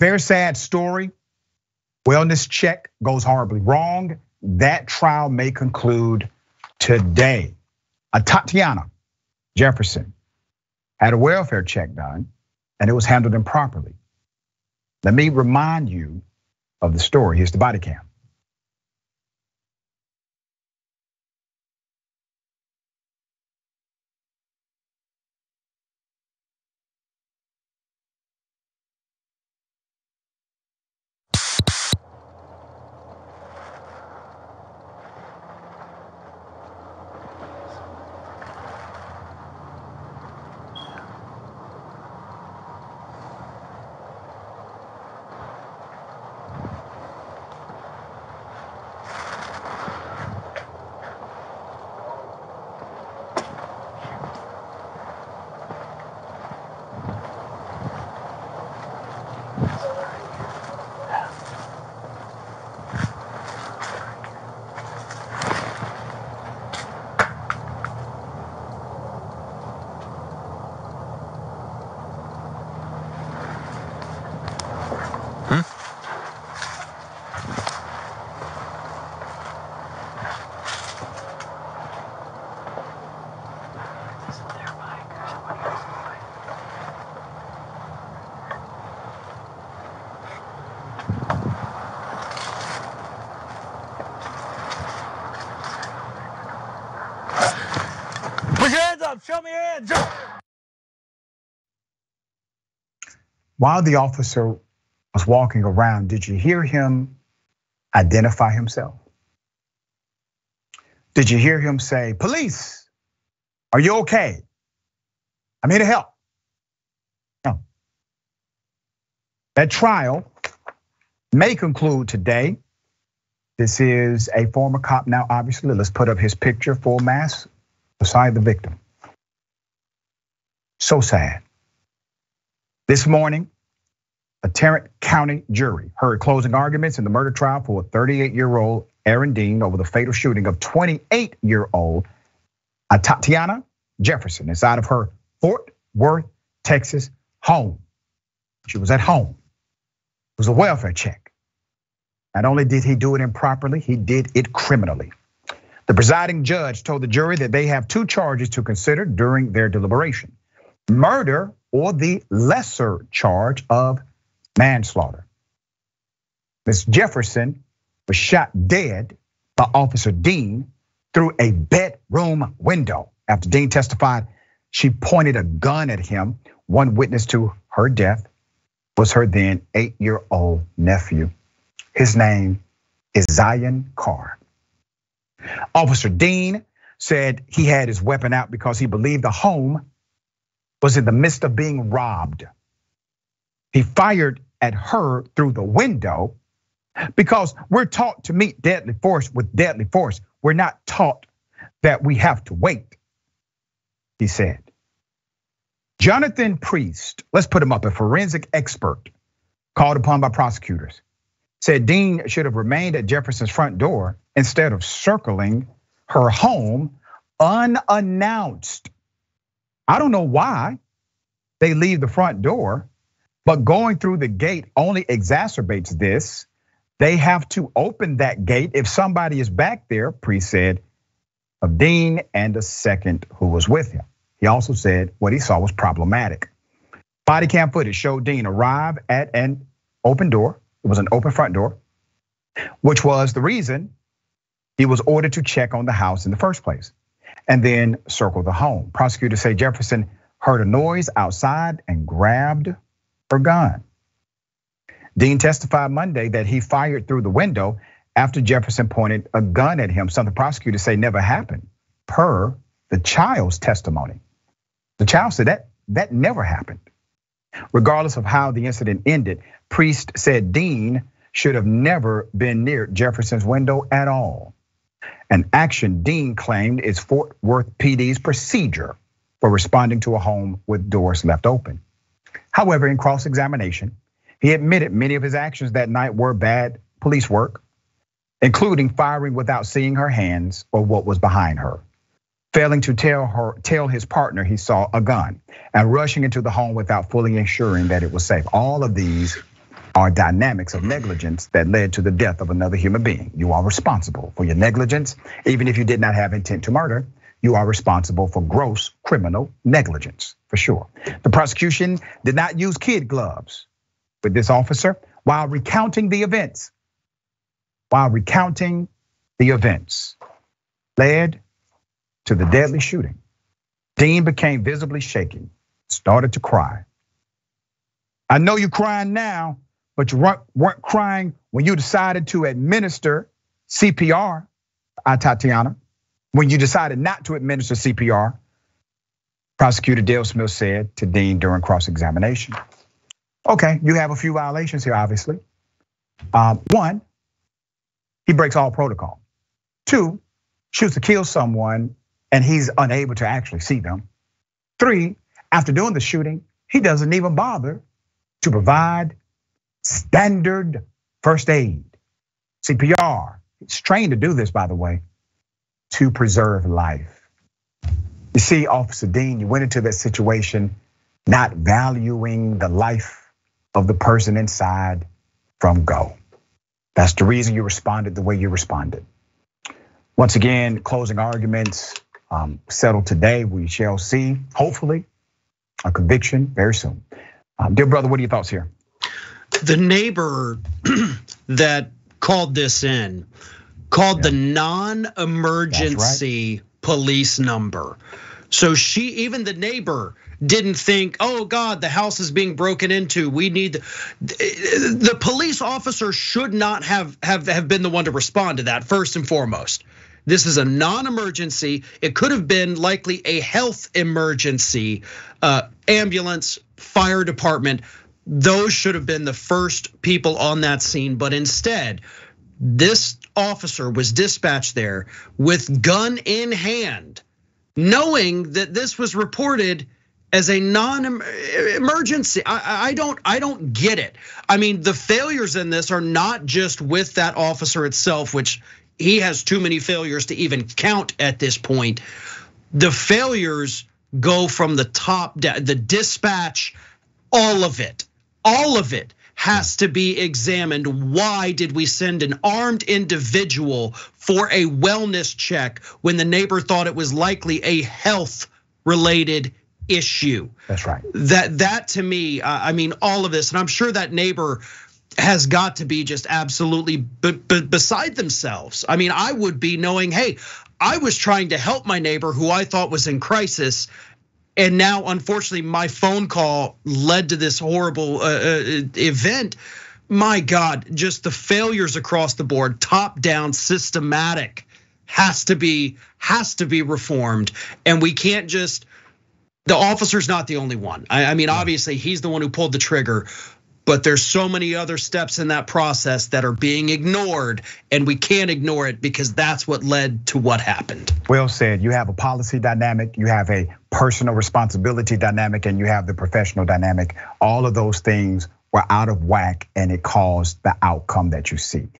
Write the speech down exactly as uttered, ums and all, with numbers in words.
Very sad story. Wellness check goes horribly wrong. That trial may conclude today. Atatiana Jefferson had a welfare check done and it was handled improperly. Let me remind you of the story. Here's the body cam. Show me your hands. While the officer was walking around, did you hear him identify himself? Did you hear him say, "Police, are you okay? I'm here to help"? No. That trial may conclude today. This is a former cop now, obviously. Let's put up his picture, full mask, beside the victim. So sad. This morning, a Tarrant County jury heard closing arguments in the murder trial for a thirty-eight-year-old Aaron Dean over the fatal shooting of twenty-eight-year-old Atatiana Jefferson inside of her Fort Worth, Texas home. She was at home. It was a welfare check. Not only did he do it improperly, he did it criminally. The presiding judge told the jury that they have two charges to consider during their deliberation: murder or the lesser charge of manslaughter. Miz Jefferson was shot dead by Officer Dean through a bedroom window. After Dean testified, she pointed a gun at him. One witness to her death was her then eight-year-old nephew. His name is Zion Carr. Officer Dean said he had his weapon out because he believed the home was in the midst of being robbed. He fired at her through the window because we're taught to meet deadly force with deadly force. We're not taught that we have to wait, he said. Jonathan Priest, let's put him up, a forensic expert called upon by prosecutors, said Dean should have remained at Jefferson's front door instead of circling her home unannounced. I don't know why they leave the front door, but going through the gate only exacerbates this. They have to open that gate if somebody is back there, Priest said, of Dean and a second who was with him. He also said what he saw was problematic. Body cam footage showed Dean arrive at an open door. It was an open front door, which was the reason he was ordered to check on the house in the first place, and then circle the home. Prosecutors say Jefferson heard a noise outside and grabbed her gun. Dean testified Monday that he fired through the window after Jefferson pointed a gun at him, something prosecutors say never happened, per the child's testimony. The child said that that never happened. Regardless of how the incident ended, Priest said Dean should have never been near Jefferson's window at all. An action Dean claimed is Fort Worth P D's procedure for responding to a home with doors left open. However, in cross-examination, he admitted many of his actions that night were bad police work, including firing without seeing her hands or what was behind her, failing to tell her, tell his partner he saw a gun, and rushing into the home without fully ensuring that it was safe. All of these are dynamics of negligence that led to the death of another human being. You are responsible for your negligence. Even if you did not have intent to murder, you are responsible for gross criminal negligence, for sure. The prosecution did not use kid gloves with this officer while recounting the events. While recounting the events led to the deadly shooting. Dean became visibly shaky, started to cry. I know you're crying now, but you weren't crying when you decided to administer C P R, Atatiana. When you decided not to administer C P R, Prosecutor Dale Smith said to Dean during cross-examination. Okay, you have a few violations here, obviously. Um, one, he breaks all protocol. Two, shoots to kill someone and he's unable to actually see them. Three, after doing the shooting, he doesn't even bother to provide standard first aid, C P R. He's trained to do this, by the way, to preserve life. You see, Officer Dean, you went into that situation not valuing the life of the person inside from go. That's the reason you responded the way you responded. Once again, closing arguments um, settled today. We shall see, hopefully, a conviction very soon. Um, dear brother, what are your thoughts here? The neighbor that called this in called yeah. the non-emergency right. police number. So she, even the neighbor, didn't think, oh God, the house is being broken into. We need, the police officer should not have, have, have been the one to respond to that, first and foremost. This is a non-emergency. It could have been likely a health emergency, uh, ambulance, fire department. Those should have been the first people on that scene, but instead, this officer was dispatched there with gun in hand, knowing that this was reported as a non-emergency. I, I don't, I don't get it. I mean, the failures in this are not just with that officer itself, which he has too many failures to even count at this point. The failures go from the top down, the dispatch, all of it, all of it has to be examined. Why did we send an armed individual for a wellness check when the neighbor thought it was likely a health related issue? That's right. That that to me, I mean, all of this, and I'm sure that neighbor has got to be just absolutely beside themselves. I mean, I would be knowing, hey, I was trying to help my neighbor who I thought was in crisis, and now, unfortunately, my phone call led to this horrible event. My God, just the failures across the board, top down, systematic, has to be has to be reformed, and we can't just. The officer's not the only one. I mean, obviously, he's the one who pulled the trigger. But there's so many other steps in that process that are being ignored, and we can't ignore it because that's what led to what happened. Well said. You have a policy dynamic, you have a personal responsibility dynamic, and you have the professional dynamic. All of those things were out of whack, and it caused the outcome that you see.